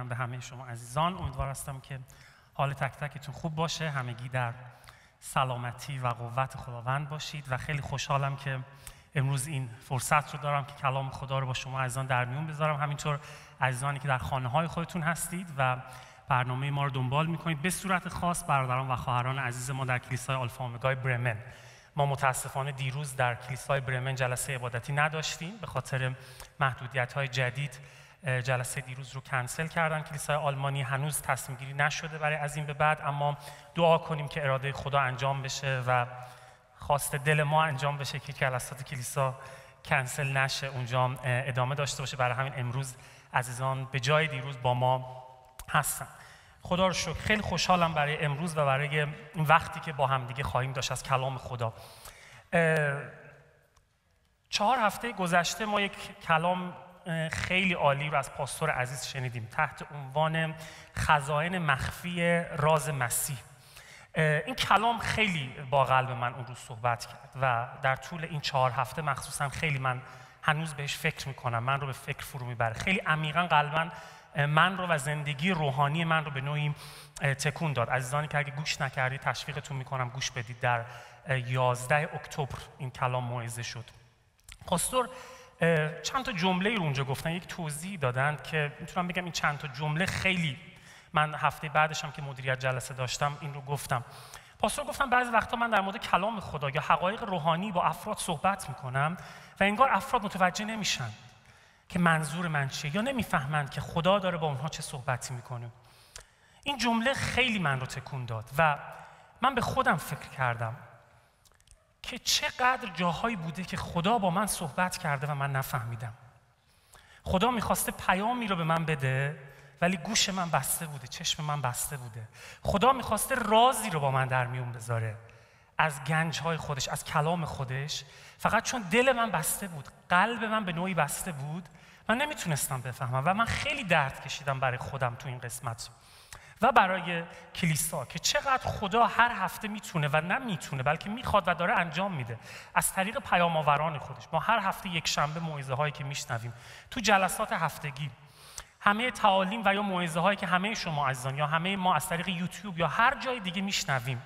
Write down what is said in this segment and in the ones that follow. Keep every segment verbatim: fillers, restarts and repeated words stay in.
میکنم به همه شما عزیزان. امیدوار هستم که حال تک تکتون خوب باشه، همگی در سلامتی و قوت خداوند باشید و خیلی خوشحالم که امروز این فرصت رو دارم که کلام خدا رو با شما عزیزان در میون بذارم. همینطور عزیزانی که در خانه‌های خودتون هستید و برنامه ما رو دنبال میکنید، به صورت خاص برادران و خواهران عزیز ما در کلیسای آلفا اومگای برمن. ما متاسفانه دیروز در کلیسای برمن جلسه عبادتی نداشتیم، به خاطر محدودیت‌های جدید جلسه دیروز رو کنسل کردن. کلیسای آلمانی هنوز تصمیم گیری نشده برای از این به بعد، اما دعا کنیم که اراده خدا انجام بشه و خواست دل ما انجام بشه که جلسات کلیسا کنسل نشه، اونجا ادامه داشته باشه. برای همین امروز عزیزان به جای دیروز با ما هستن. خدا رو شکر. خیلی خوشحالم برای امروز و برای این وقتی که با هم دیگه خواهیم داشت از کلام خدا. چهار هفته گذشته ما یک کلام خیلی عالی رو از پاستور عزیز شنیدیم تحت عنوان خزائن مخفی راز مسیح. این کلام خیلی با قلب من اون روز صحبت کرد و در طول این چهار هفته مخصوصا خیلی من هنوز بهش فکر میکنم، من رو به فکر فرو میبره. خیلی عمیقا قلباً من رو و زندگی روحانی من رو به نوعی تکون داد. عزیزانی که اگه گوش نکردید تشویقتون میکنم گوش بدید. در یازده اکتبر این کلام موعظه شد. پاستور چند تا جمله رو اونجا گفتن، یک توضیح دادن که میتونم بگم این چند تا جمله خیلی، من هفته بعدش هم که مدیریت جلسه داشتم این رو گفتم. پاستور گفتم بعضی وقتا من در مورد کلام خدا یا حقایق روحانی با افراد صحبت میکنم و انگار افراد متوجه نمیشن که منظور من چیه یا نمیفهمند که خدا داره با اونها چه صحبتی میکنه. این جمله خیلی من رو تکون داد و من به خودم فکر کردم که چقدر جاهایی بوده که خدا با من صحبت کرده و من نفهمیدم. خدا میخواسته پیامی رو به من بده ولی گوش من بسته بوده، چشم من بسته بوده. خدا میخواسته رازی رو با من در میون بذاره از گنج‌های خودش، از کلام خودش، فقط چون دل من بسته بود، قلب من به نوعی بسته بود، من نمیتونستم بفهمم و من خیلی درد کشیدم برای خودم تو این قسمت و برای کلیسا که چقدر خدا هر هفته میتونه و نمیتونه بلکه میخواد و داره انجام میده از طریق پیام آوران خودش. ما هر هفته یک شنبه موعظه هایی که میشنویم تو جلسات هفتگی، همه تعالیم و یا موعظه هایی که همه شما عزیزان یا همه ما از طریق یوتیوب یا هر جای دیگه میشنویم،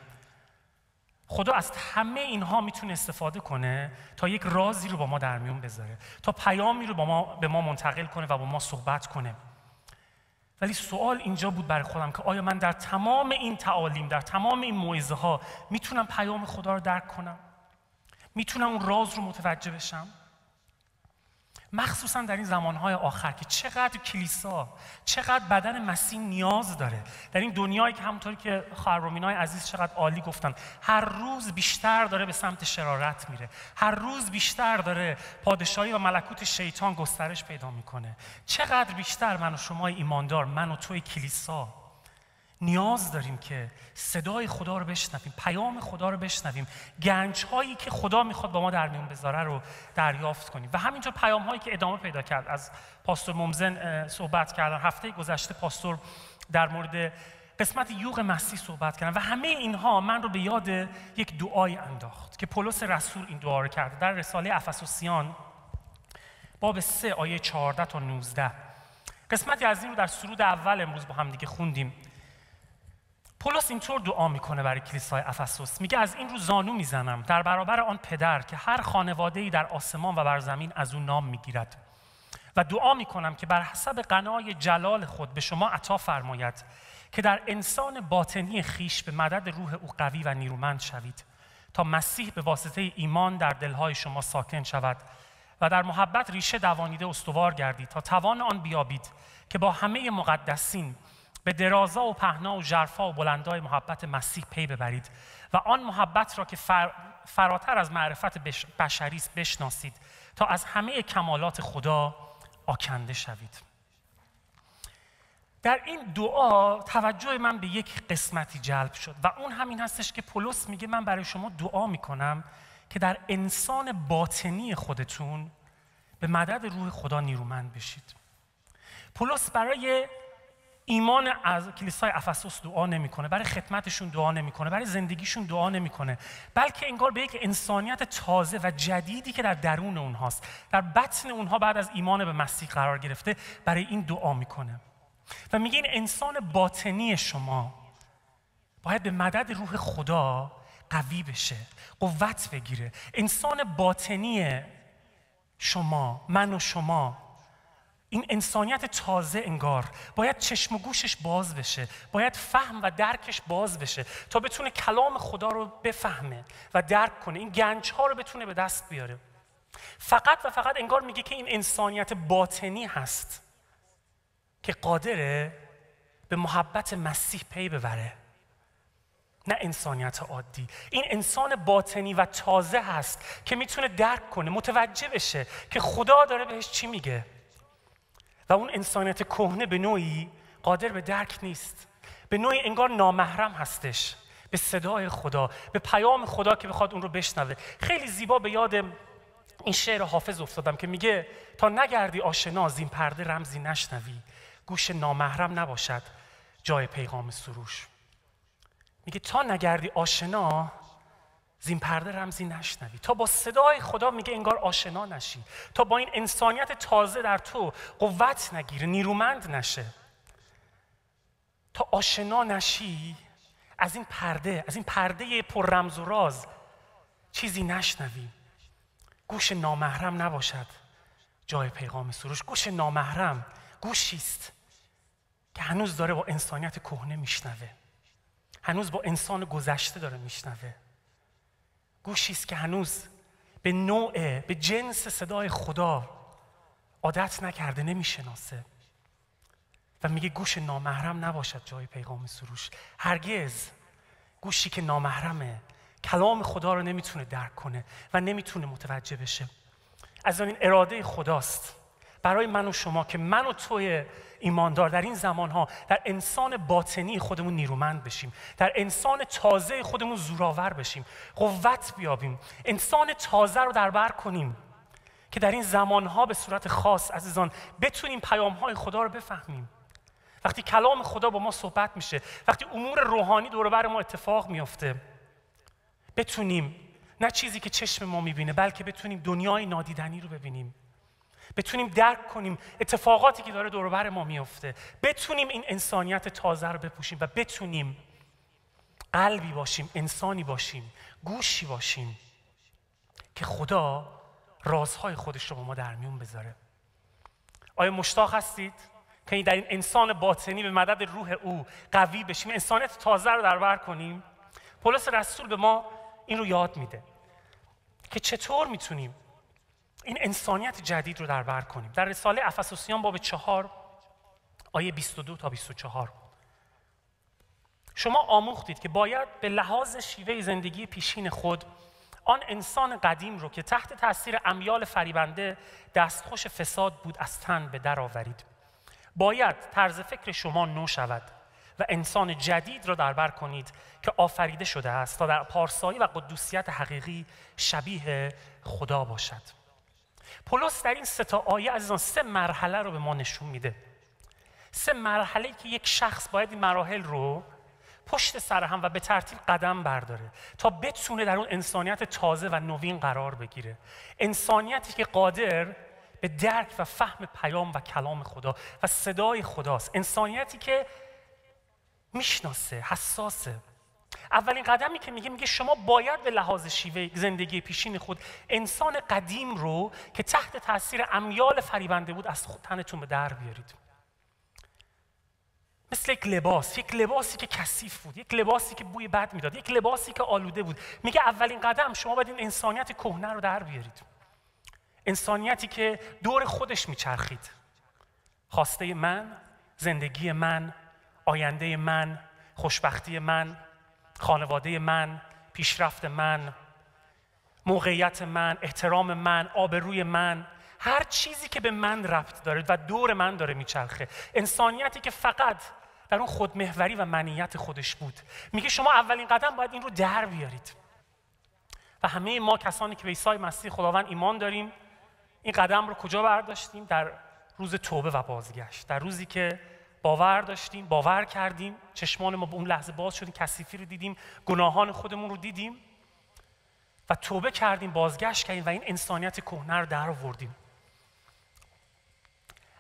خدا از همه اینها میتونه استفاده کنه تا یک رازی رو با ما در میون بذاره، تا پیامی رو با ما به ما منتقل کنه و با ما صحبت کنه. ولی سوال اینجا بود برای خودم که آیا من در تمام این تعالیم، در تمام این موعظه ها میتونم پیام خدا رو درک کنم؟ میتونم اون راز رو متوجه بشم؟ مخصوصا در این زمانهای آخر که چقدر کلیسا، چقدر بدن مسیح نیاز داره در این دنیایی که همونطوری که خواهر رومینای عزیز چقدر عالی گفتن، هر روز بیشتر داره به سمت شرارت میره، هر روز بیشتر داره پادشاهی و ملکوت شیطان گسترش پیدا میکنه. چقدر بیشتر من و شما ایماندار، من و توی کلیسا نیاز داریم که صدای خدا رو بشنویم، پیام خدا رو بشنویم، گنج‌هایی که خدا میخواد با ما در میون بذاره رو دریافت کنیم. و همینطور پیام‌هایی که ادامه پیدا کرد از پاستور ممزن صحبت کردن. هفته گذشته پاستور در مورد قسمت یوغ مسیح صحبت کردن و همه اینها من رو به یاد یک دعای انداخت که پولس رسول این دعا رو کرده در رساله افسوسیان باب سه آیه چهارده تا نوزده. قسمتی از این رو در سرود اول امروز با هم دیگه خوندیم. پولس اینطور دعا میکنه برای کلیسای افسوس، میگه از این رو زانو میزنم در برابر آن پدر که هر خانواده‌ای در آسمان و بر زمین از او نام میگیرد و دعا میکنم که بر حسب غنای جلال خود به شما عطا فرماید که در انسان باطنی خیش به مدد روح او قوی و نیرومند شوید تا مسیح به واسطه ایمان در دلهای شما ساکن شود و در محبت ریشه دوانیده استوار گردید تا توان آن بیابید که با همه مقدسین به درازا و پهنا و ژرفا و بلندای محبت مسیح پی ببرید و آن محبت را که فر... فراتر از معرفت بش... بشری است بشناسید تا از همه کمالات خدا آکنده شوید. در این دعا توجه من به یک قسمتی جلب شد و اون همین هستش که پولس میگه من برای شما دعا میکنم که در انسان باطنی خودتون به مدد روح خدا نیرومند بشید. پولس برای ایمان از کلیسای افسوس دعا نمیکنه، برای خدمتشون دعا نمیکنه، برای زندگیشون دعا نمیکنه، بلکه انگار به یک انسانیت تازه و جدیدی که در درون اونهاست، در بطن اونها بعد از ایمان به مسیح قرار گرفته، برای این دعا میکنه. و میگه این انسان باطنی شما باید به مدد روح خدا قوی بشه، قوت بگیره. انسان باطنی شما، من و شما، این انسانیت تازه انگار باید چشم و گوشش باز بشه، باید فهم و درکش باز بشه تا بتونه کلام خدا رو بفهمه و درک کنه، این گنج ها رو بتونه به دست بیاره. فقط و فقط انگار میگه که این انسانیت باطنی هست که قادره به محبت مسیح پی ببره، نه انسانیت عادی. این انسان باطنی و تازه هست که میتونه درک کنه، متوجه بشه که خدا داره بهش چی میگه. و اون انسانیت کهنه به نوعی قادر به درک نیست، به نوعی انگار نامحرم هستش به صدای خدا، به پیام خدا که بخواد اون رو بشنوه. خیلی زیبا به یاد این شعر حافظ افتادم که میگه تا نگردی آشنا زین پرده رمزی نشنوی، گوش نامحرم نباشد جای پیغام سروش. میگه تا نگردی آشنا زین پرده رمزی نشنوی، تا با صدای خدا میگه انگار آشنا نشی، تا با این انسانیت تازه در تو قوت نگیره، نیرومند نشه، تا آشنا نشی از این پرده، از این پرده پر رمز و راز چیزی نشنوی. گوش نامحرم نباشد جای پیغام سروش. گوش نامحرم گوشیست که هنوز داره با انسانیت کهنه میشنوه، هنوز با انسان گذشته داره میشنوه. گوشیست که هنوز به نوع، به جنس صدای خدا عادت نکرده، نمیشناسه. و میگه گوش نامحرم نباشد جای پیغام سروش. هرگز گوشی که نامحرمه کلام خدا رو نمیتونه درک کنه و نمیتونه متوجه بشه. از این اراده خداست برای من و شما که من و توی ایماندار در این زمانها در انسان باطنی خودمون نیرومند بشیم، در انسان تازه خودمون زورآور بشیم، قوت بیابیم، انسان تازه رو در بر کنیم که در این زمانها به صورت خاص عزیزان بتونیم پیام‌های خدا رو بفهمیم. وقتی کلام خدا با ما صحبت میشه، وقتی امور روحانی دور و بر ما اتفاق میفته، بتونیم نه چیزی که چشم ما میبینه بلکه بتونیم دنیای نادیدنی رو ببینیم، بتونیم درک کنیم اتفاقاتی که داره دور و بر ما میفته، بتونیم این انسانیت تازه رو بپوشیم و بتونیم قلبی باشیم، انسانی باشیم، گوشی باشیم که خدا رازهای خودش رو با ما در میون بذاره. آیا مشتاق هستید که در این انسان باطنی به مدد روح او قوی بشیم، انسانیت تازه رو در بر کنیم؟ پولس رسول به ما این رو یاد میده که چطور میتونیم این انسانیت جدید رو در بر کنیم. در رساله افسوسیان باب چهار آیه بیست و دو تا بیست و چهار شما آموختید که باید به لحاظ شیوه زندگی پیشین خود آن انسان قدیم رو که تحت تاثیر امیال فریبنده دستخوش فساد بود از تن به در آورید. باید طرز فکر شما نو شود و انسان جدید را در بر کنید که آفریده شده است تا در پارسایی و قدوسیت حقیقی شبیه خدا باشد. پولس در این سه تا آیه عزیزان سه مرحله رو به ما نشون میده. سه مرحله که یک شخص باید این مراحل رو پشت سر هم و به ترتیب قدم برداره تا بتونه در اون انسانیت تازه و نوین قرار بگیره. انسانیتی که قادر به درک و فهم پیام و کلام خدا و صدای خداست. انسانیتی که میشناسه، حساسه. اولین قدمی که میگه میگه شما باید به لحاظ شیوه زندگی پیشین خود انسان قدیم رو که تحت تاثیر امیال فریبنده بود از خود تنتون به در بیارید. مثل یک لباس، یک لباسی که کثیف بود، یک لباسی که بوی بد میداد، یک لباسی که آلوده بود. میگه اولین قدم شما باید این انسانیت کهنه رو در بیارید. انسانیتی که دور خودش میچرخید. خواسته من، زندگی من، آینده من، خوشبختی من، خانواده من، پیشرفت من، موقعیت من، احترام من، آبروی من، هر چیزی که به من ربط داره و دور من داره میچرخه. انسانیتی که فقط در اون خودمحوری و منیت خودش بود. میگه شما اولین قدم باید این رو در بیارید. و همه ما کسانی که به عیسی مسیح خداوند ایمان داریم این قدم رو کجا برداشتیم؟ در روز توبه و بازگشت. در روزی که باور داشتیم، باور کردیم، چشمان ما به اون لحظه باز شدیم، کثیفی رو دیدیم، گناهان خودمون رو دیدیم و توبه کردیم، بازگشت کردیم و این انسانیت کهنه رو در آوردیم.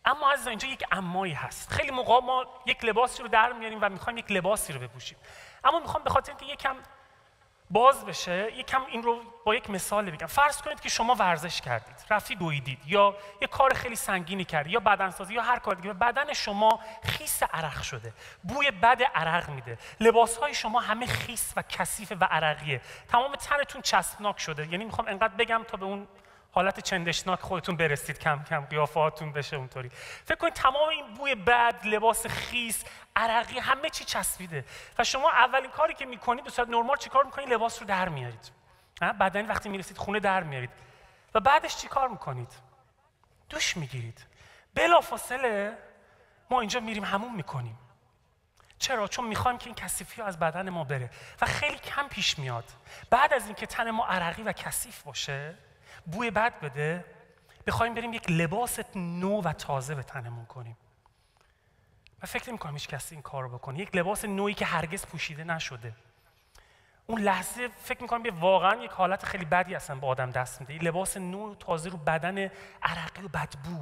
اما عزیزان اینجا یک امایی هست. خیلی موقع ما یک لباسی رو در میاریم و میخوایم یک لباسی رو بپوشیم، اما میخوام به خاطر اینکه یکم باز بشه یکم این رو با یک مثال بگم. فرض کنید که شما ورزش کردید، رفتی دویدید یا یک کار خیلی سنگینی کردید یا بدنسازی یا هر کار دیگه، بدن شما خیس عرق شده، بوی بد عرق میده، لباسهای شما همه خیس و کثیف و عرقیه، تمام تنتون چسبناک شده. یعنی میخوام انقدر بگم تا به اون حالت چندشناک خودتون برسید، کم کم قیافه‌هاتون بشه اونطوری. فکر کنید تمام این بوی بد، لباس خیس، عرقی، همه چی چسبیده و شما اولین کاری که میکنید به صورت نرمال چیکار میکنید؟ لباس رو در میارید. بدن وقتی میرسید خونه در میارید و بعدش چیکار میکنید؟ دوش میگیرید. بلافاصله ما اینجا میریم حموم میکنیم. چرا؟ چون میخوایم که این کثیفی از بدن ما بره و خیلی کم پیش میاد بعد از اینکه تن ما عرقی و کثیف باشه، بوی بد بده، بخوایم بریم یک لباس نو و تازه به تنمون کنیم. من فکر نمی‌کنم هیچ کسی این کارو بکنه. یک لباس نویی که هرگز پوشیده نشده. اون لحظه فکر می‌کنم که واقعا یک حالت خیلی بدی اصلا به آدم دست میده. یک لباس نو تازه رو بدن عرقی و بدبو.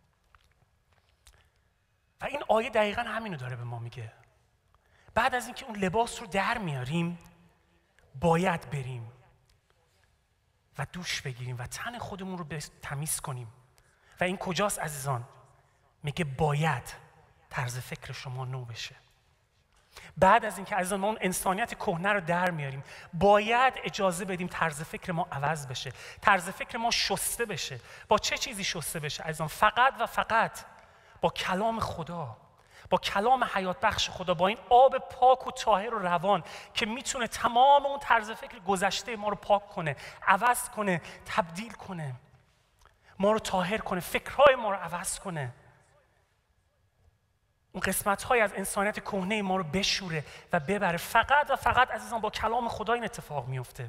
و این آیه دقیقاً همینو داره به ما میگه. بعد از اینکه اون لباس رو در میاریم، باید بریم و دوش بگیریم و تن خودمون رو تمیز کنیم. و این کجاست عزیزان؟ میگه باید طرز فکر شما نو بشه. بعد از اینکه عزیزان ما اون انسانیت کهنه رو در میاریم، باید اجازه بدیم طرز فکر ما عوض بشه، طرز فکر ما شسته بشه. با چه چیزی شسته بشه عزیزان؟ فقط و فقط با کلام خدا، با کلام حیات بخش خدا، با این آب پاک و طاهر و روان که میتونه تمام اون طرز فکر گذشته ما رو پاک کنه، عوض کنه، تبدیل کنه، ما رو طاهر کنه، فکرهای ما رو عوض کنه، اون قسمت‌های از انسانیت کهنه ما رو بشوره و ببره. فقط و فقط عزیزان با کلام خدا این اتفاق میفته.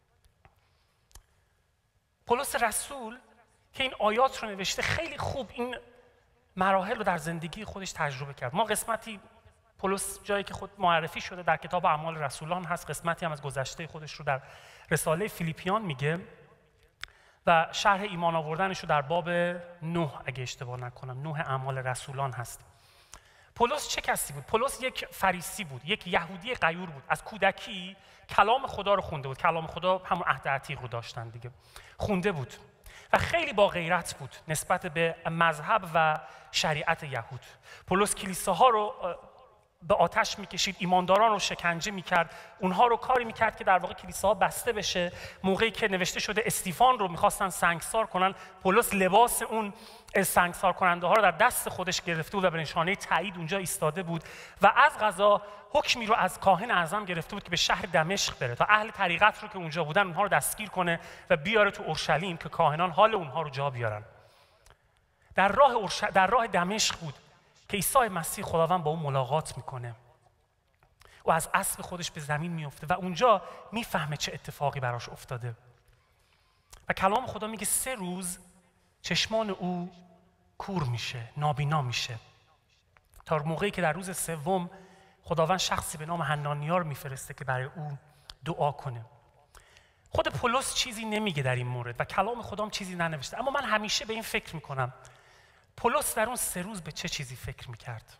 پولس رسول که این آیات رو نوشته خیلی خوب این مراحل رو در زندگی خودش تجربه کرد. ما قسمتی پولس جایی که خود معرفی شده در کتاب اعمال رسولان هست، قسمتی هم از گذشته خودش رو در رساله فیلیپیان میگه و شرح ایمان آوردنش رو در باب نه اگه اشتباه نکنم، نه اعمال رسولان هست. پولس چه کسی بود؟ پولس یک فریسی بود، یک یهودی غیور بود. از کودکی کلام خدا رو خونده بود. کلام خدا همون عهد عتیق رو داشتن دیگه، خونده بود و خیلی با غیرت بود نسبت به مذهب و شریعت یهود. پولس کلیساها رو به آتش میکشید، ایمانداران رو شکنجه میکرد، اونها رو کاری میکرد که در واقع کلیساها بسته بشه. موقعی که نوشته شده استیفان رو میخواستن سنگسار کنن، پولس لباس اون سنگسار کننده ها رو در دست خودش گرفته بود و به نشانه تایید اونجا ایستاده بود و از قضا حکمی رو از کاهن اعظم گرفته بود که به شهر دمشق بره تا اهل طریقت رو که اونجا بودن اونها رو دستگیر کنه و بیاره تو اورشلیم که کاهنان حال اونها رو جا بیارن. در راه اورش... در راه دمشق بود که عیسی مسیح خداوند با اون ملاقات میکنه و از اسب خودش به زمین میفته و اونجا میفهمه چه اتفاقی براش افتاده و کلام خدا میگه سه روز چشمان او کور میشه، نابینا میشه، تا موقعی که در روز سوم خداوند شخصی به نام حنانیا رو میفرسته که برای او دعا کنه. خود پولس چیزی نمیگه در این مورد و کلام خدا هم چیزی ننوشته، اما من همیشه به این فکر میکنم پولس در اون سه روز به چه چیزی فکر میکرد؟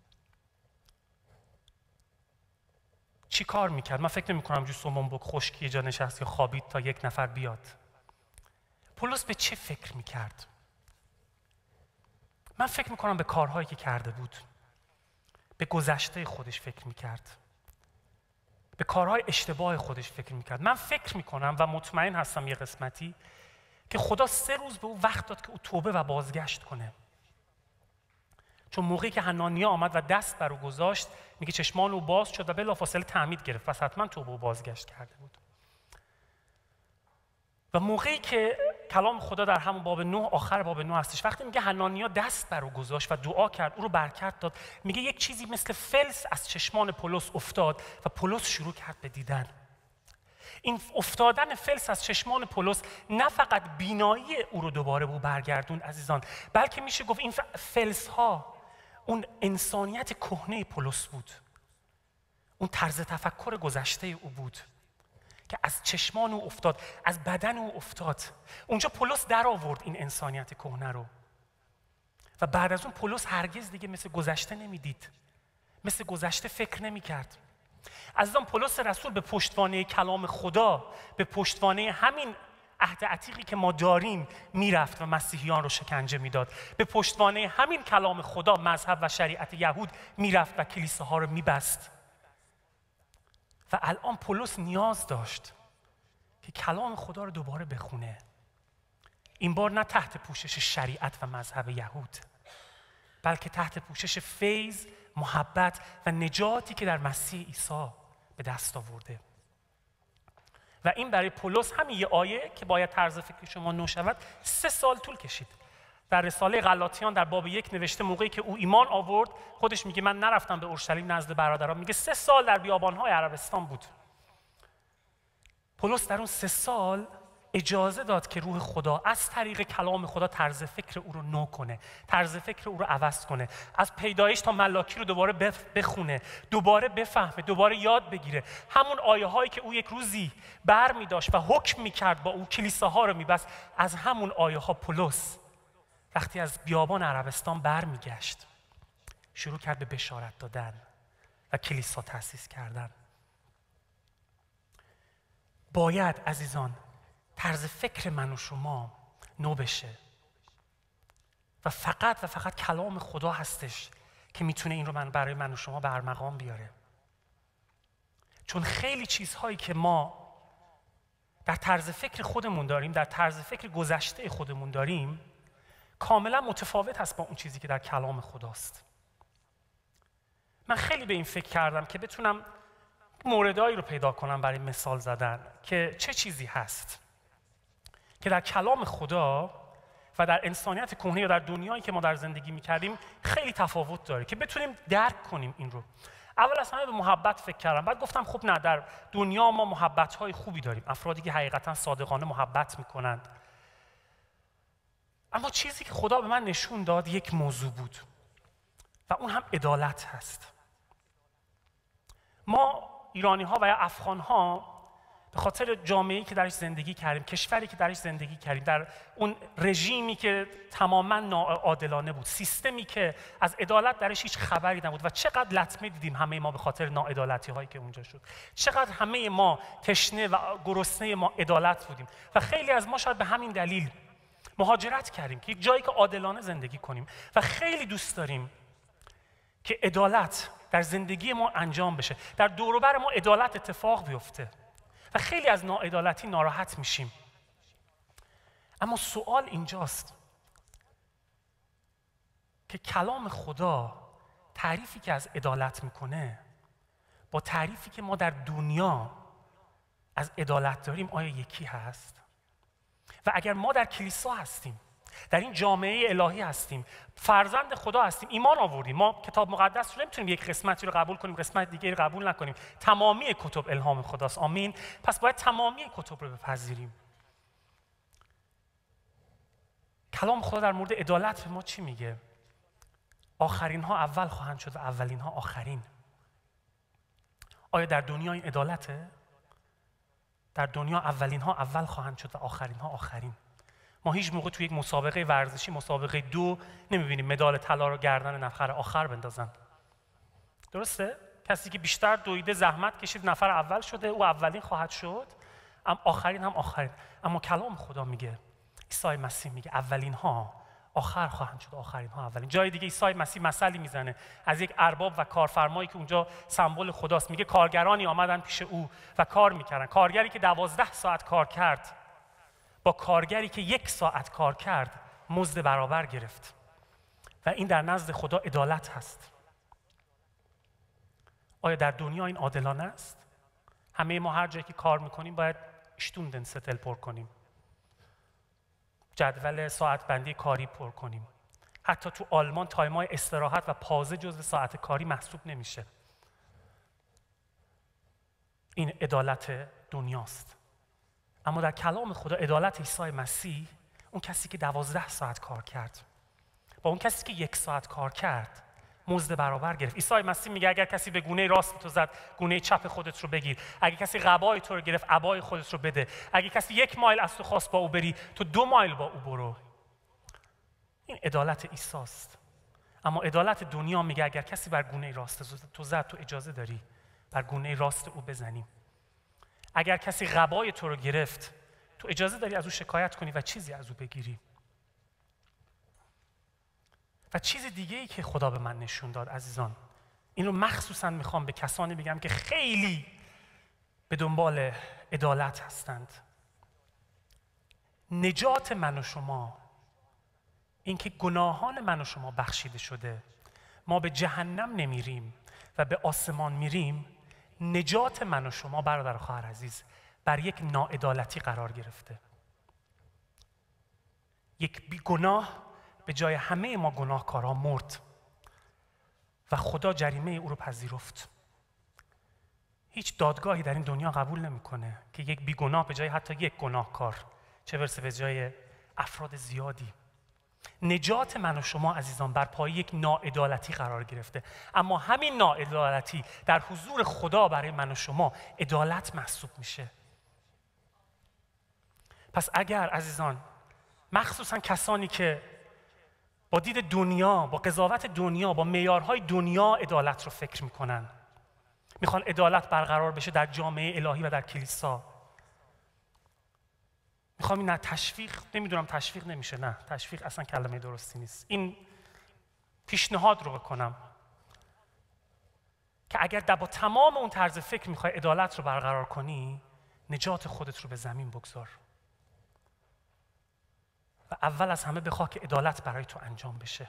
چی کار میکرد؟ من فکر نمیکنم جو سومون بک خشکی جا نشست یا خوابید تا یک نفر بیاد. پولس به چه فکر میکرد؟ من فکر میکنم به کارهایی که کرده بود، به گذشته خودش فکر میکرد، به کارهای اشتباه خودش فکر میکرد. من فکر میکنم و مطمئن هستم یه قسمتی که خدا سه روز به او وقت داد که او توبه و بازگشت کنه. چون موقعی که حنانیا آمد و دست بر او گذاشت میگه چشمان او باز شد و بلافاصله تعمید گرفت، پس حتما توبه و بازگشت کرده بود. و موقعی که کلام خدا در همون باب نه، آخر باب نه هستش، وقتی میگه حنانیا دست بر او گذاشت و دعا کرد، او رو برکت داد، میگه یک چیزی مثل فلس از چشمان پولس افتاد و پولس شروع کرد به دیدن. این افتادن فلس از چشمان پولس نه فقط بینایی او رو دوباره به او برگردون عزیزان، بلکه میشه گفت این فلس ها اون انسانیت کهنه پولس بود، اون طرز تفکر گذشته او بود که از چشمان او افتاد، از بدن او افتاد. اونجا پولس در آورد این انسانیت کهنه رو و بعد از اون پولس هرگز دیگه مثل گذشته نمیدید، مثل گذشته فکر نمیکرد. عزیزان، پولس رسول به پشتوانه کلام خدا، به پشتوانه همین عهد عتیقی که ما داریم میرفت و مسیحیان رو شکنجه میداد. به پشتوانه همین کلام خدا مذهب و شریعت یهود میرفت و کلیساها رو میبست. و الان پولس نیاز داشت که کلام خدا رو دوباره بخونه، این بار نه تحت پوشش شریعت و مذهب یهود، بلکه تحت پوشش فیض، محبت و نجاتی که در مسیح عیسی به دست آورده. و این برای پولس همین یه آیه که باید طرز فکر شما نو شود سه سال طول کشید. در رساله غلاطیان در باب یک نوشته موقعی که او ایمان آورد، خودش میگه من نرفتم به اورشلیم نزد برادران، میگه سه سال در بیابانهای عربستان بود. پولس در اون سه سال اجازه داد که روح خدا از طریق کلام خدا طرز فکر او رو نو کنه، طرز فکر او رو عوض کنه، از پیدایش تا ملاکی رو دوباره بخونه، دوباره بفهمه، دوباره یاد بگیره. همون آیه هایی که او یک روزی بر می داشت و حکم می کرد با او کلیساها رو می بست، از همون آیه ها پولس وقتی از بیابان عربستان بر می گشت شروع کرد به بشارت دادن و کلیسا تأسیس کردن. باید عزیزان طرز فکر من و شما نو بشه و فقط و فقط کلام خدا هستش که میتونه این رو من برای من و شما به ارمغان بیاره. چون خیلی چیزهایی که ما در طرز فکر خودمون داریم، در طرز فکر گذشته خودمون داریم، کاملا متفاوت هست با اون چیزی که در کلام خداست. من خیلی به این فکر کردم که بتونم موردهایی رو پیدا کنم برای مثال زدن که چه چیزی هست که در کلام خدا و در انسانیت کهنه یا در دنیایی که ما در زندگی می‌کردیم خیلی تفاوت داره که بتونیم درک کنیم این رو. اول از همه به محبت فکر کردم، بعد گفتم خب نه، در دنیا ما محبت‌های خوبی داریم، افرادی که حقیقتاً صادقانه محبت می‌کنند. اما چیزی که خدا به من نشون داد یک موضوع بود و اون هم عدالت هست. ما ایرانی‌ها و یا افغان‌ها به خاطر جامعه‌ای که درش زندگی کردیم، کشوری که درش زندگی کردیم، در اون رژیمی که تماماً ناعادلانه بود، سیستمی که از عدالت درش هیچ خبری نبود و چقدر لطمه دیدیم همه ما به خاطر ناعدالتی‌هایی که اونجا شد. چقدر همه ما تشنه و گرسنه ما عدالت بودیم و خیلی از ما شاید به همین دلیل مهاجرت کردیم که یک جایی که عادلانه زندگی کنیم و خیلی دوست داریم که عدالت در زندگی ما انجام بشه، در دور و بر ما عدالت اتفاق بیفته و خیلی از ناعدالتی ناراحت میشیم. اما سوال اینجاست که کلام خدا تعریفی که از عدالت میکنه با تعریفی که ما در دنیا از عدالت داریم آیا یکی هست؟ و اگر ما در کلیسا هستیم، در این جامعه الهی هستیم، فرزند خدا هستیم، ایمان آوردیم، ما کتاب مقدس رو نمیتونیم یک قسمتی رو قبول کنیم، قسمت دیگه رو قبول نکنیم. تمامی کتب الهام خداست، آمین. پس باید تمامی کتب رو بپذیریم. کلام خدا در مورد عدالت به ما چی میگه؟ آخرین ها اول خواهند شد و اولین ها آخرین. آیا در دنیا این عدالته؟ در دنیا اولین ها اول خواهند شد و آخرین ها آخرین. ما هیچ موقع توی یک مسابقه ورزشی، مسابقه دو، نمیبینیم مدال طلا رو گردن نفر آخر بندازن. درسته؟ کسی که بیشتر دویده، زحمت کشید، نفر اول شده، او اولین خواهد شد، اما آخرین هم آخرین. اما کلام خدا میگه، عیسی مسیح میگه اولین ها آخر خواهند شد، آخرین ها اولین. جای دیگه عیسی مسیح مثلی میزنه از یک ارباب و کارفرمایی که اونجا سمبل خداست. میگه کارگرانی آمدن پیش او و کار میکردن. کارگری که دوازده ساعت کار کرد با کارگری که یک ساعت کار کرد مزد برابر گرفت. و این در نزد خدا عدالت هست. آیا در دنیا این عادلانه است؟ همه ما هر جایی که کار میکنیم باید اشتوندن ستل پر کنیم، جدول ساعت بندی کاری پر کنیم. حتی تو آلمان تایمای استراحت و پازه جزو ساعت کاری محسوب نمیشه. این عدالت دنیاست. اما در کلام خدا عدالت عیسی مسیح، اون کسی که دوازده ساعت کار کرد با اون کسی که یک ساعت کار کرد مزد برابر گرفت. عیسی مسیح میگه اگر کسی به گونه راست تو زد، گونه چپ خودت رو بگیر. اگه کسی قبای تو رو گرفت، عبای خودت رو بده. اگه کسی یک مایل از تو خواست با او بری، تو دو مایل با او برو. این عدالت عیسی است. اما عدالت دنیا میگه اگر کسی بر گونه راست تو زد، تو اجازه داری بر گونه راست او بزنی. اگر کسی قبای تو رو گرفت، تو اجازه داری از او شکایت کنی و چیزی از او بگیری. و چیز دیگه ای که خدا به من نشون داد عزیزان، این رو مخصوصا میخوام به کسانی بگم که خیلی به دنبال عدالت هستند. نجات من و شما، اینکه گناهان من و شما بخشیده شده، ما به جهنم نمیریم و به آسمان میریم، نجات من و شما برادر و خواهر عزیز بر یک ناعدالتی قرار گرفته. یک بیگناه به جای همه ما گناهکارها مرد و خدا جریمه او رو پذیرفت. هیچ دادگاهی در این دنیا قبول نمیکنه که یک بیگناه به جای حتی یک گناهکار، چه برسه به جای افراد زیادی. نجات من و شما عزیزان بر پای یک ناعدالتی قرار گرفته، اما همین ناعدالتی در حضور خدا برای من و شما عدالت محسوب میشه. پس اگر عزیزان، مخصوصا کسانی که با دید دنیا، با قضاوت دنیا، با معیارهای دنیا عدالت رو فکر میکنن، میخوان عدالت برقرار بشه در جامعه الهی و در کلیسا، میخوام این نه تشویق، نمیدونم تشویق نمیشه، نه تشویق اصلا کلمه درستی نیست، این پیشنهاد رو بکنم که اگر در با تمام اون طرز فکر میخوای عدالت رو برقرار کنی، نجات خودت رو به زمین بگذار و اول از همه بخواه که عدالت برای تو انجام بشه.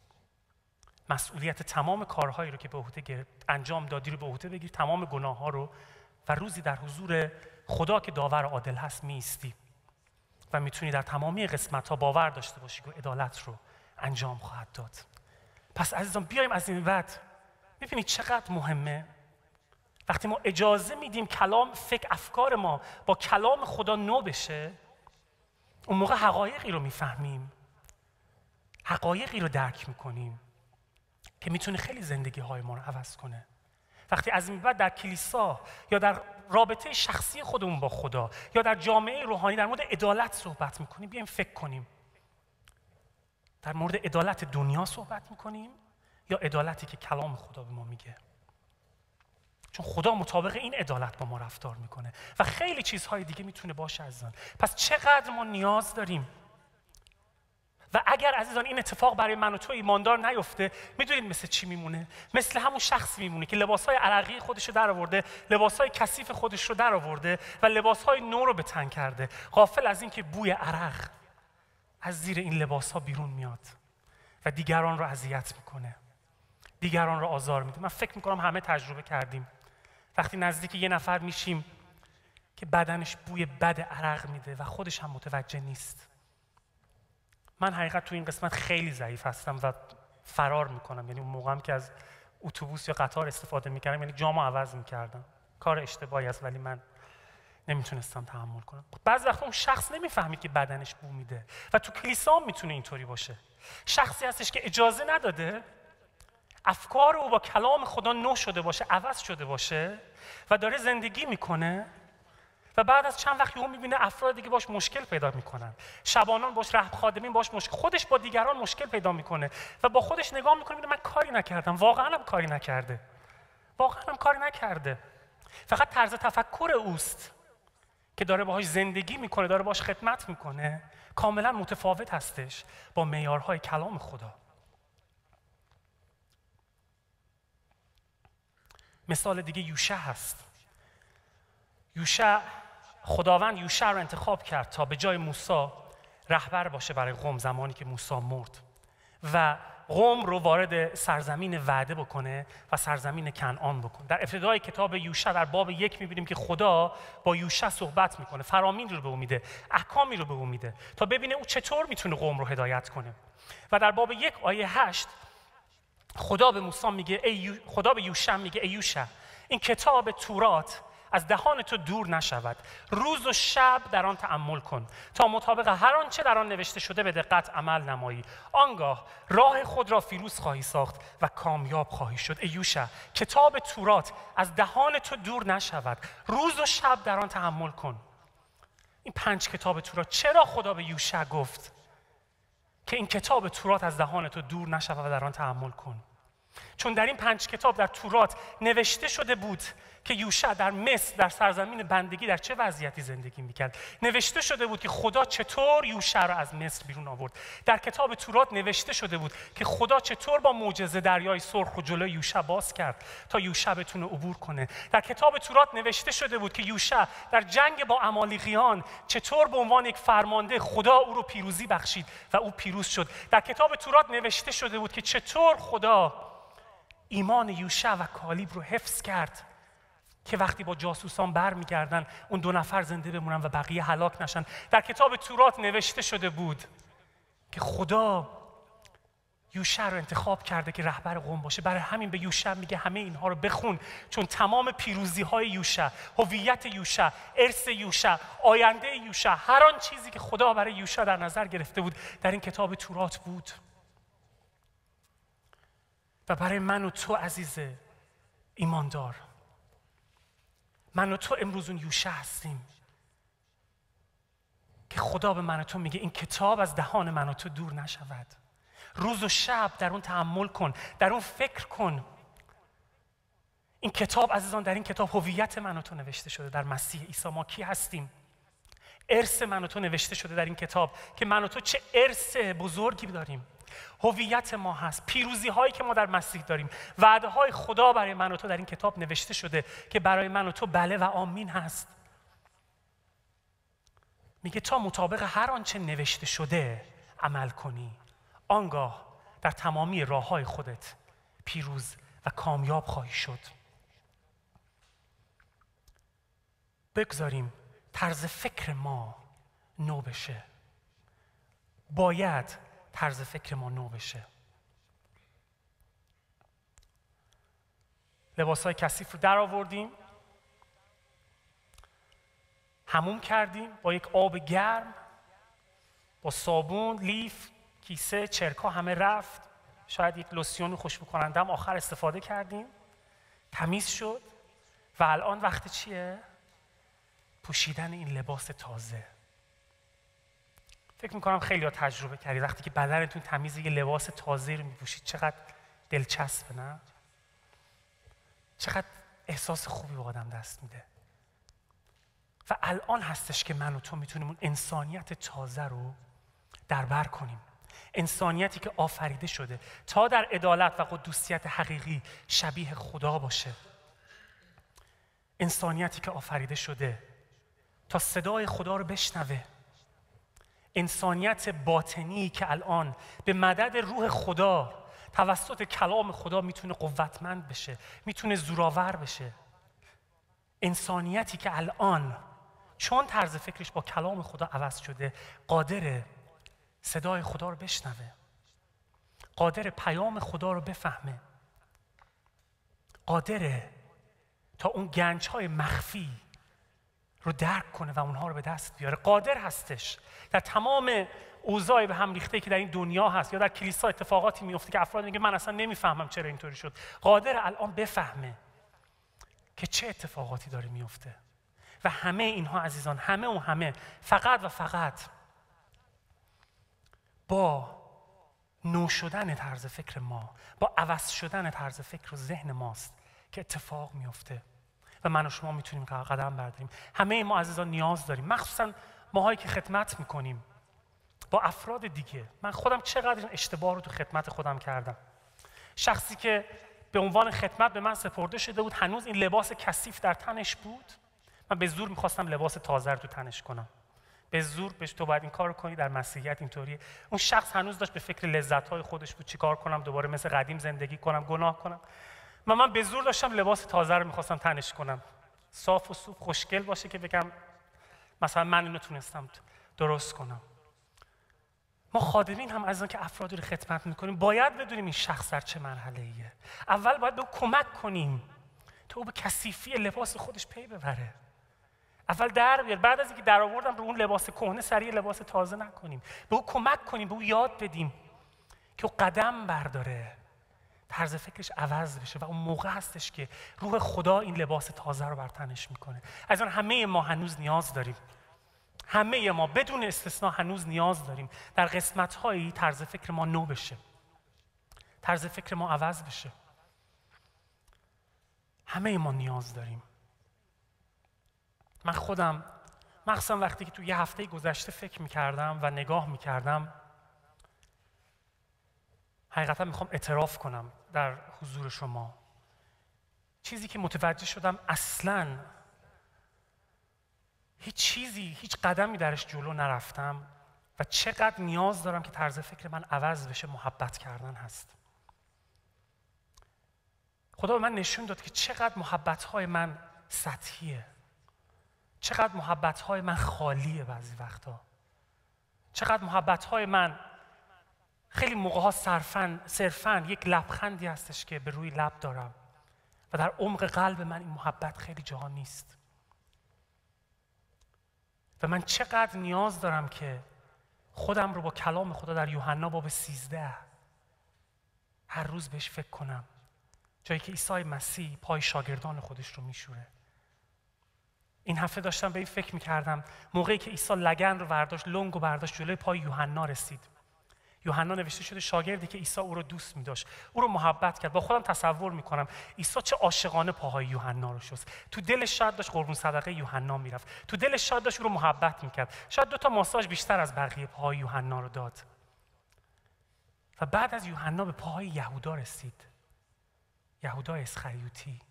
مسئولیت تمام کارهایی رو که به عهده انجام دادی رو به عهده بگیر، تمام گناه‌ها رو، و روزی در حضور خدا که داور عادل هست می‌ایستی و میتونی در تمامی قسمت‌ها باور داشته باشی که عدالت رو انجام خواهد داد. پس عزیزان بیایم از این بعد ببینید چقدر مهمه وقتی ما اجازه میدیم کلام، فکر، افکار ما با کلام خدا نو بشه، اون موقع حقایقی رو میفهمیم، حقایقی رو درک میکنیم که میتونه خیلی زندگی های ما رو عوض کنه. وقتی از این بعد در کلیسا یا در رابطه شخصی خودمون با خدا یا در جامعه روحانی در مورد عدالت صحبت میکنیم، بیایم فکر کنیم در مورد عدالت دنیا صحبت میکنیم یا عدالتی که کلام خدا به ما میگه. چون خدا مطابق این عدالت با ما رفتار میکنه و خیلی چیزهای دیگه میتونه باشه عزیزان. پس چقدر ما نیاز داریم. و اگر عزیزان این اتفاق برای من و تو ایماندار نیفته، میدونید مثل چی میمونه؟ مثل همون شخص میمونه که لباسهای عرقی خودش رو در آورده، لباسهای کثیف خودش رو در آورده و لباسهای نو رو به تن کرده، غافل از این که بوی عرق از زیر این لباسها بیرون میاد و دیگران رو اذیت میکنه، دیگران رو آزار میده. من فکر میکنم همه تجربه کردیم وقتی نزدیک یه نفر میشیم که بدنش بوی بد عرق میده و خودش هم متوجه نیست. من حقیقت تو این قسمت خیلی ضعیف هستم و فرار میکنم، یعنی اون موقعم که از اتوبوس یا قطار استفاده میکردم یعنی جامو عوض میکردم. کار اشتباهی است ولی من نمیتونستم تحمل کنم. بعضی وقتا اون شخص نمیفهمید که بدنش بو میده و تو کلیسا هم میتونه اینطوری باشه. شخصی هستش که اجازه نداده افکار او با کلام خدا نو شده باشه، عوض شده باشه و داره زندگی میکنه و بعد از چند وقت یهو میبینه افراد دیگه باش مشکل پیدا میکنن، شبانان باش، رهب خادمین باش مشکل، خودش با دیگران مشکل پیدا میکنه و با خودش نگاه میکنه میبینه من کاری نکردم، واقعا هم کاری نکرده، واقعا هم کاری نکرده، فقط طرز تفکر اوست که داره باهاش زندگی میکنه، داره باهاش خدمت میکنه، کاملا متفاوت هستش با معیارهای کلام خدا. مثال دیگه یوشع هست. یوشع، خداوند یوشع رو انتخاب کرد تا به جای موسی رهبر باشه برای قوم زمانی که موسی مرد و قوم رو وارد سرزمین وعده بکنه و سرزمین کنعان بکنه. در ابتدای کتاب یوشع در باب یک میبینیم که خدا با یوشع صحبت میکنه، فرامین رو به او میده، احکامی رو به او میده تا ببینه او چطور میتونه قوم رو هدایت کنه. و در باب یک آیه هشت خدا به موسی میگه، ای خدا به یوشع میگه ای یوشع، این کتاب تورات از دهان تو دور نشود، روز و شب در آن تأمل کن تا مطابق هر آنچه در آن نوشته شده به دقت عمل نمایی، آنگاه راه خود را فیروز خواهی ساخت و کامیاب خواهی شد. ای یوشع، کتاب تورات از دهان تو دور نشود، روز و شب در آن تأمل کن. این پنج کتاب تورات، چرا خدا به یوشع گفت که این کتاب تورات از دهان تو دور نشود و در آن تأمل کن. چون در این پنج کتاب در تورات نوشته شده بود که یوشع در مصر در سرزمین بندگی در چه وضعیتی زندگی میکرد. نوشته شده بود که خدا چطور یوشع را از مصر بیرون آورد. در کتاب تورات نوشته شده بود که خدا چطور با معجزه دریای سرخ و جلوی یوشع باز کرد تا یوشع بتونه عبور کنه. در کتاب تورات نوشته شده بود که یوشع در جنگ با عمالیقیان چطور به عنوان یک فرمانده خدا او رو پیروزی بخشید و او پیروز شد. در کتاب تورات نوشته شده بود که چطور خدا ایمان یوشع و کالیب رو حفظ کرد که وقتی با جاسوسان برمیگردن اون دو نفر زنده بمونن و بقیه هلاک نشن. در کتاب تورات نوشته شده بود که خدا یوشع رو انتخاب کرده که رهبر قوم باشه. برای همین به یوشع میگه همه اینها رو بخون، چون تمام پیروزی های یوشع، هویت یوشع، ارث یوشع، آینده یوشع، هر آن چیزی که خدا برای یوشع در نظر گرفته بود در این کتاب تورات بود. و برای من و تو عزیز ایماندار، من و تو امروز اون یوشع هستیم که خدا به من و تو میگه این کتاب از دهان من و تو دور نشود. روز و شب در اون تأمل کن، در اون فکر کن. این کتاب عزیزان، در این کتاب هویت من و تو نوشته شده در مسیح عیسی. ما کی هستیم؟ ارث من و تو نوشته شده در این کتاب که من و تو چه ارث بزرگی داریم. هویت ما هست، پیروزی هایی که ما در مسیح داریم، وعده های خدا برای من و تو در این کتاب نوشته شده که برای من و تو بله و آمین هست. میگه تا مطابق هر آنچه نوشته شده عمل کنی، آنگاه در تمامی راه های خودت پیروز و کامیاب خواهی شد. بگذاریم طرز فکر ما نو بشه. باید طرز فکر ما نو بشه. لباسای کثیف رو در آوردیم، حموم کردیم با یک آب گرم، با صابون، لیف، کیسه، چرکا همه رفت. شاید یک لوسیون خوشبو کننده هم آخر استفاده کردیم. تمیز شد و الان وقت چیه؟ پوشیدن این لباس تازه. فکر میکنم خیلی ها تجربه کردید وقتی که بدنتون تمیزه یه لباس تازه رو میپوشید چقدر دلچسبه، نه؟ چقدر احساس خوبی به آدم دست میده. و الان هستش که من و تو میتونیم اون انسانیت تازه رو در بر کنیم. انسانیتی که آفریده شده تا در عدالت و قدوسیت حقیقی شبیه خدا باشه. انسانیتی که آفریده شده تا صدای خدا رو بشنوه. انسانیت باطنی که الان به مدد روح خدا توسط کلام خدا میتونه قوتمند بشه، میتونه زورآور بشه. انسانیتی که الان چون طرز فکرش با کلام خدا عوض شده قادره صدای خدا رو بشنوه، قادره پیام خدا رو بفهمه، قادره تا اون گنج‌های مخفی رو درک کنه و اونها رو به دست بیاره. قادر هستش در تمام اوضاع به هم ریخته که در این دنیا هست یا در کلیسا اتفاقاتی میفته که افراد میگه من اصلا نمیفهمم چرا اینطوری شد، قادر الان بفهمه که چه اتفاقاتی داره میفته. و همه اینها عزیزان، همه و همه فقط و فقط با نو شدن طرز فکر ما، با عوض شدن طرز فکر و ذهن ماست که اتفاق میفته و من و شما میتونیم قدم برداریم. همه ما عزیزان نیاز داریم، مخصوصا ماهایی که خدمت میکنیم با افراد دیگه. من خودم چقدر این اشتباه رو تو خدمت خودم کردم. شخصی که به عنوان خدمت به من سپرده شده بود هنوز این لباس کثیف در تنش بود، من به زور میخواستم لباس تازه رو تو تنش کنم. به زور بهش تو باید این کار رو کنی، در مسیحیت اینطوریه. اون شخص هنوز داشت به فکر لذت‌های خودش بود، چیکار کنم دوباره مثل قدیم زندگی کنم، گناه کنم. من من به زور داشتم لباس تازه رو میخواستم تنش کنم، صاف و صوف خوشگل باشه که بگم مثلا من اینو تونستم درست کنم. ما خادمین هم از اون که افرادی رو خدمت میکنیم باید بدونیم این شخص در چه مرحله‌ایه. اول باید به او کمک کنیم تا او به کثیفی لباس خودش پی ببره. اول در بیار، بعد از اینکه در آوردم رو اون لباس کهنه سریع لباس تازه نکنیم. به او کمک کنیم، به او یاد بدیم که او قدم برداره، طرز فکرش عوض بشه و اون موقع هستش که روح خدا این لباس تازه رو بر تنش میکنه. از اون همه ما هنوز نیاز داریم. همه ما بدون استثنا هنوز نیاز داریم در قسمت‌هایی طرز فکر ما نو بشه، طرز فکر ما عوض بشه. همه ما نیاز داریم. من خودم مخصوصا وقتی که تو یه هفته گذشته فکر می‌کردم و نگاه می‌کردم، حقیقتا میخوام اعتراف کنم در حضور شما، چیزی که متوجه شدم اصلاً هیچ چیزی، هیچ قدمی درش جلو نرفتم و چقدر نیاز دارم که طرز فکر من عوض بشه، محبت کردن هست. خدا به من نشون داد که چقدر محبت‌های من سطحیه، چقدر محبت‌های من خالیه بعضی وقتا، چقدر محبت‌های من خیلی موقع‌ها صرفاً صرفاً یک لبخندی هستش که به روی لب دارم و در عمق قلب من این محبت خیلی جاها نیست. و من چقدر نیاز دارم که خودم رو با کلام خدا در یوحنا باب سیزده هر روز بهش فکر کنم، جایی که عیسی مسیح پای شاگردان خودش رو میشوره. این هفته داشتم به این فکر میکردم، موقعی که عیسی لگن رو برداشت، لنگ رو برداشت، جلوی پای یوحنا رسید. یوحنا نوشته شده شاگردی که عیسی او رو دوست می‌داشت، او رو محبت کرد. با خودم تصور می‌کنم عیسی چه عاشقانه پاهای یوحنا رو شست. تو دلش شاید داشت قربون صدقه یوحنا میرفت، تو دلش شاید داشت او رو محبت می‌کرد، شاید دو تا ماساژ بیشتر از بقیه پاهای یوحنا رو داد. و بعد از یوحنا به پاهای یهودا رسید، یهودا اسخریوطی.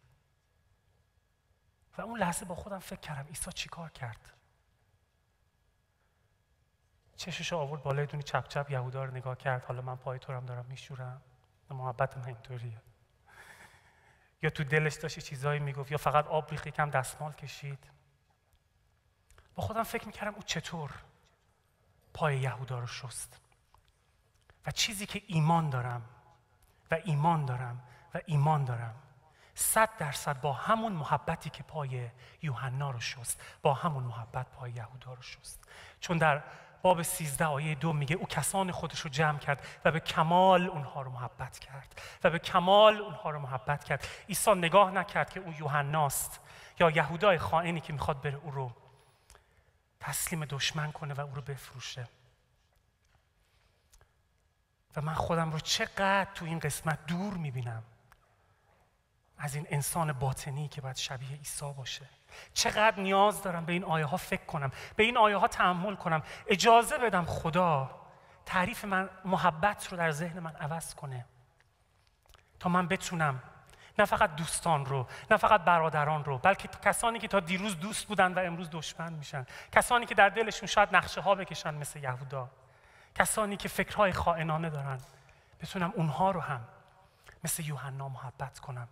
و اون لحظه با خودم فکر کردم عیسی چیکار کرد؟ چشش آورد بالای دونی چپ چپ یهودا رو نگاه کرد، حالا من پای تو رو هم دارم میشورم، محبت من اینطوریه. یا تو دلش داشت چیزایی میگفت، یا فقط آب ریخت یکم دستمال کشید. با خودم فکر میکردم او چطور پای یهودا رو شست. و چیزی که ایمان دارم و ایمان دارم و ایمان دارم صد درصد با همون محبتی که پای یوحنا رو شست، با همون محبت پای یهودا رو شست. چون در باب سیزده آیه دو میگه او کسان خودش رو جمع کرد و به کمال اونها رو محبت کرد و به کمال اونها رو محبت کرد. عیسی نگاه نکرد که او یوحناست یا یهودای خائنی که میخواد بره او رو تسلیم دشمن کنه و او رو بفروشه. و من خودم رو چقدر تو این قسمت دور میبینم از این انسان باطنی که باید شبیه عیسی باشه. چقدر نیاز دارم به این آیه ها فکر کنم، به این آیه ها تأمل کنم، اجازه بدم خدا تعریف من محبت رو در ذهن من عوض کنه تا من بتونم نه فقط دوستان رو، نه فقط برادران رو، بلکه کسانی که تا دیروز دوست بودن و امروز دشمن میشن، کسانی که در دلشون شاید نقشه ها بکشن مثل یهودا، کسانی که فکرهای خائنانه دارن، بتونم اونها رو هم مثل یوحنا محبت کنم.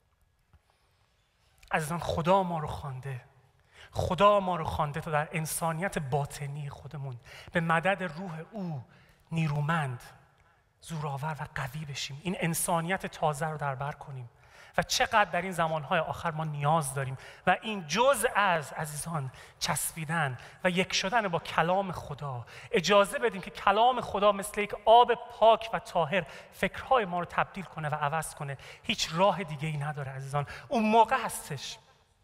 عزیزان خدا ما رو خوانده، خدا ما رو خوانده تا در انسانیت باطنی خودمون به مدد روح او نیرومند، زورآور و قوی بشیم، این انسانیت تازه رو در بر کنیم. و چقدر در این زمانهای آخر ما نیاز داریم و این جزء از عزیزان چسبیدن و یک شدن با کلام خدا. اجازه بدیم که کلام خدا مثل یک آب پاک و طاهر فکرهای ما رو تبدیل کنه و عوض کنه. هیچ راه دیگه ای نداره عزیزان. اون موقع هستش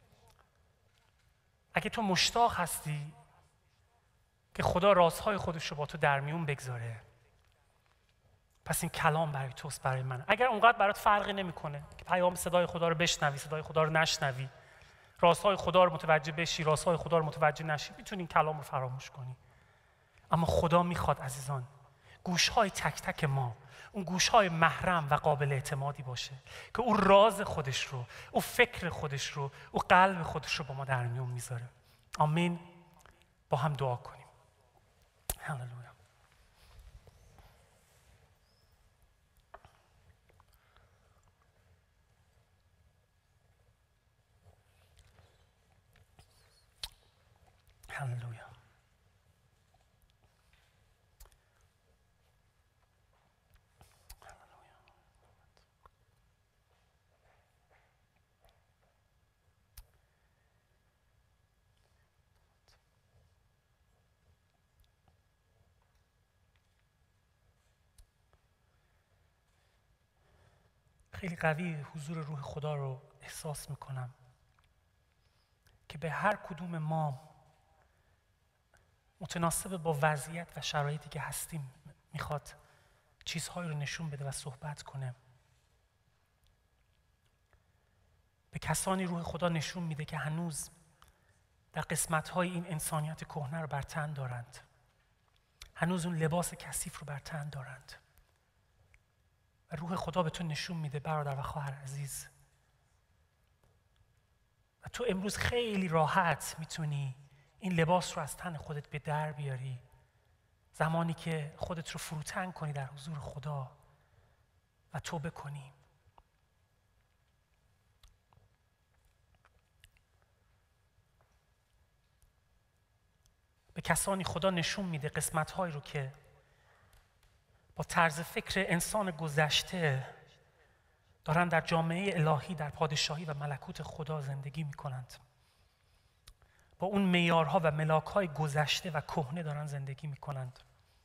اگه تو مشتاق هستی که خدا رازهای خودش رو با تو در میون بگذاره، پس این کلام برای توست، برای من. اگر اونقدر برات فرقی نمیکنه که پیام صدای خدا رو بشنوی، صدای خدا رو نشنوی، رازهای خدا رو متوجه بشی، رازهای خدا رو متوجه نشی، میتونی این کلام رو فراموش کنی. اما خدا میخواد عزیزان گوشهای تک تک ما اون گوشهای محرم و قابل اعتمادی باشه که او راز خودش رو، او فکر خودش رو، او قلب خودش رو با ما در میون میذاره. آمین. با هم دعا کنیم. هللویا. هللویا. خیلی قوی حضور روح خدا رو احساس میکنم که به هر کدوم ما متناسب با وضعیت و شرایطی که هستیم میخواد چیزهایی رو نشون بده و صحبت کنه. به کسانی روح خدا نشون میده که هنوز در قسمت‌های این انسانیت کهنه رو بر تن دارند. هنوز اون لباس کثیف رو بر تن دارند. و روح خدا به تو نشون میده برادر و خواهر عزیز، و تو امروز خیلی راحت میتونی این لباس رو از تن خودت به در بیاری زمانی که خودت رو فروتن کنی در حضور خدا و توبه کنی. به کسانی خدا نشون میده قسمت‌هایی رو که با طرز فکر انسان گذشته دارن در جامعه الهی، در پادشاهی و ملکوت خدا زندگی میکنند. با اون معیارها و ملاک‌های گذشته و کهنه دارن زندگی میکنند.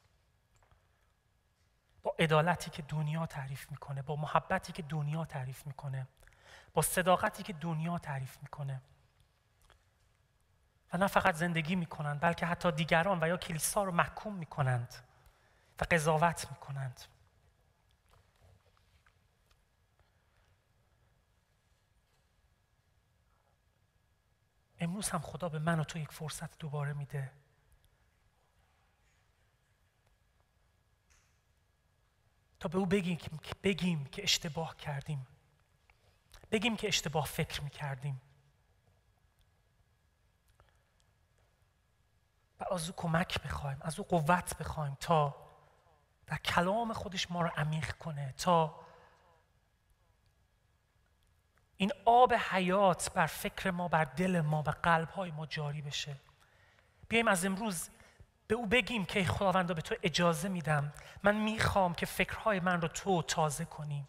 با عدالتی که دنیا تعریف میکنه، با محبتی که دنیا تعریف میکنه، با صداقتی که دنیا تعریف میکنه. و نه فقط زندگی میکنند بلکه حتی دیگران و یا کلیسا رو محکوم میکنند و قضاوت میکنند. امروز هم خدا به من و تو یک فرصت دوباره میده تا به او بگیم که بگیم که اشتباه کردیم، بگیم که اشتباه فکر میکردیم و از او کمک بخوایم، از او قوت بخوایم تا در کلام خودش ما رو عمیق کنه، تا این آب حیات بر فکر ما، بر دل ما و قلب‌های ما جاری بشه. بیایم از امروز به او بگیم که ای خداوندا به تو اجازه میدم، من میخوام که فکرهای من رو تو تازه کنی.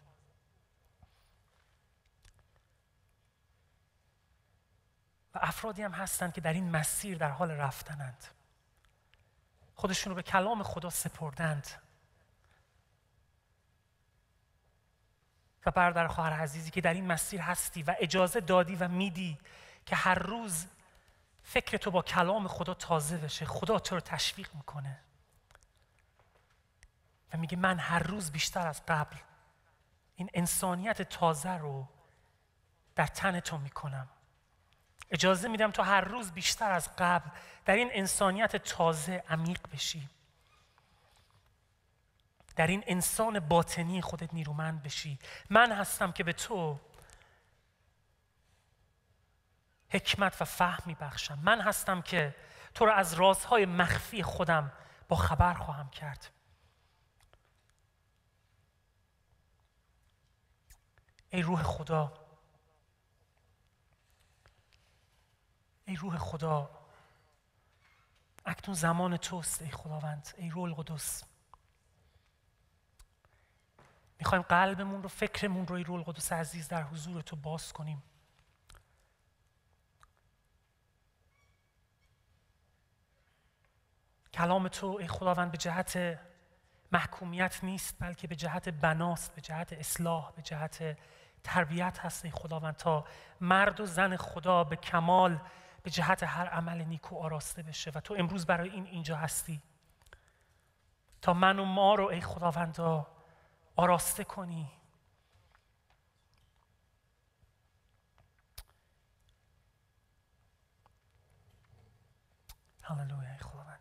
و افرادی هم هستند که در این مسیر در حال رفتنند، خودشون رو به کلام خدا سپردند. و برادر خواهر عزیزی که در این مسیر هستی و اجازه دادی و میدی که هر روز فکر تو با کلام خدا تازه بشه، خدا تو رو تشویق میکنه و میگه من هر روز بیشتر از قبل این انسانیت تازه رو در تن تو میکنم. اجازه میدم تو هر روز بیشتر از قبل در این انسانیت تازه عمیق بشی، در این انسان باطنی خودت نیرومند بشی. من هستم که به تو حکمت و فهم میبخشم. من هستم که تو رو از رازهای مخفی خودم با خبر خواهم کرد. ای روح خدا، ای روح خدا، اکنون زمان توست ای خداوند. ای روح القدس، میخوایم قلبمون رو، فکرمون رو ای روح القدس عزیز در حضور تو باز کنیم. کلام تو ای خداوند به جهت محکومیت نیست بلکه به جهت بناست، به جهت اصلاح، به جهت تربیت هست ای خداوند، تا مرد و زن خدا به کمال به جهت هر عمل نیکو آراسته بشه. و تو امروز برای این اینجا هستی تا من و ما رو ای خداوند آراسته کنی. هللویا ای خداوند.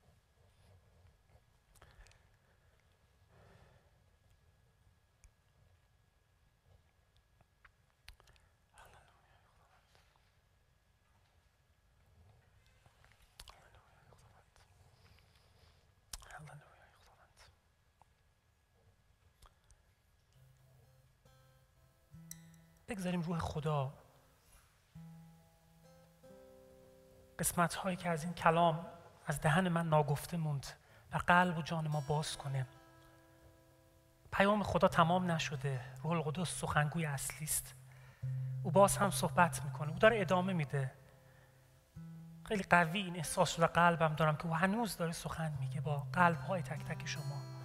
بگذاریم روح خدا قسمت هایی که از این کلام از دهن من ناگفته موند و قلب و جان ما باز کنه. پیام خدا تمام نشده، روح القدس سخنگوی اصلی است. او باز هم صحبت میکنه، او داره ادامه میده. خیلی قوی این احساس رو در قلبم دارم که او هنوز داره سخن میگه با قلب های تک تک شما.